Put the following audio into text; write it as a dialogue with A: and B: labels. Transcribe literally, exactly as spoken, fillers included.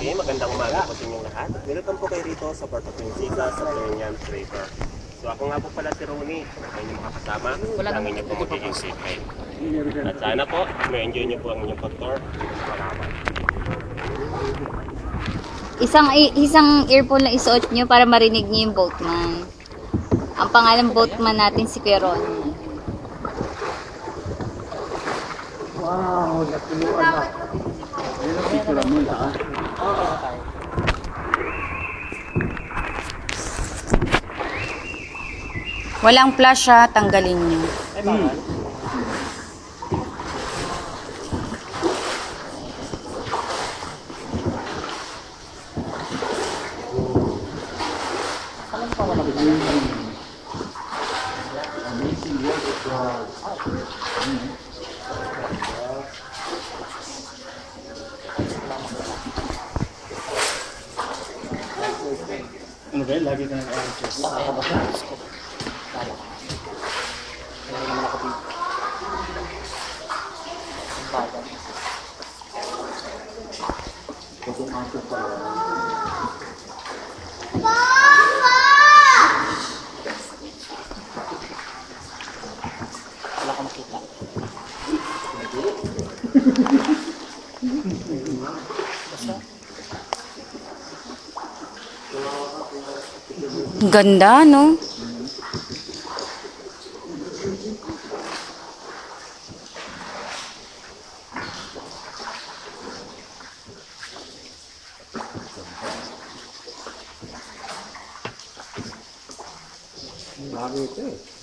A: Okay, magandang umaga po sa inyong lahat. Welcome po kayo rito sa Port of Princesa sa Florian Draper. So ako nga po pala si Ronnie, ang inyong makakasama, ang inyong po magiging safe guide. At sana po, ma-enjoy niyo po ang inyong pag-tour dito sa Palawan.
B: Isang isang earphone lang isuot nyo para marinig nyo yung boatman. Ang pangalan boatman natin si Kuya Ronnie.
C: Wow, natuluan na. Ayun ang picture mo na.
B: Walang flash ha, tanggalin nyo.
A: Ay, bawal. Saan pa wala ba?
C: Amazing work of God. Ano ba yun? Lagi ka nag-answer. Kung answer pa lang.
A: Wala ka makita.
B: Ganda, no?
C: Bago ito eh.